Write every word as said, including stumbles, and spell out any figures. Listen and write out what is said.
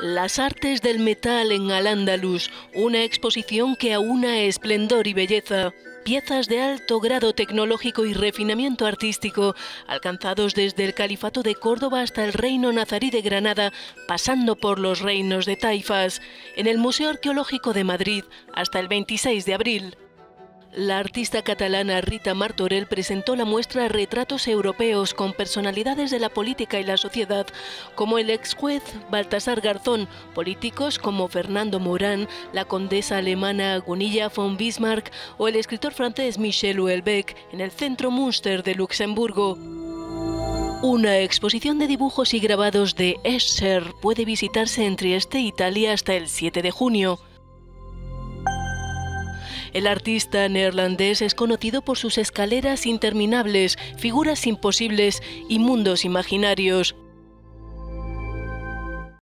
Las artes del metal en Al-Ándalus, una exposición que aúna esplendor y belleza. Piezas de alto grado tecnológico y refinamiento artístico, alcanzados desde el Califato de Córdoba hasta el Reino Nazarí de Granada, pasando por los reinos de Taifas, en el Museo Arqueológico de Madrid hasta el veintiséis de abril. La artista catalana Rita Martorell presentó la muestra Retratos europeos con personalidades de la política y la sociedad, como el ex juez Baltasar Garzón, políticos como Fernando Morán, la condesa alemana Gunilla von Bismarck o el escritor francés Michel Houellebecq, en el Centro Münster de Luxemburgo. Una exposición de dibujos y grabados de Escher puede visitarse en Trieste, Italia, hasta el siete de junio. El artista neerlandés es conocido por sus escaleras interminables, figuras imposibles y mundos imaginarios.